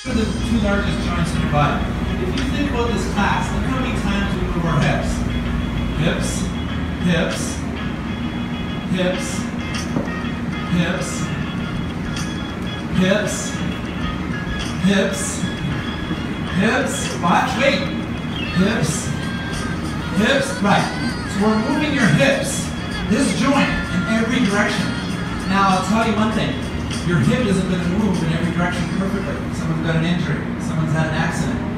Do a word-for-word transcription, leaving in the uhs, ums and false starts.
What are the two largest joints in your body? If you think about this class, look how many times we move our hips. Hips, hips, hips, hips, hips, hips, hips, watch, wait, hips, hips, right. So we're moving your hips, this joint, in every direction. Now I'll tell you one thing, your hip isn't going to move in every direction perfectly. Someone's got an injury, someone's had an accident.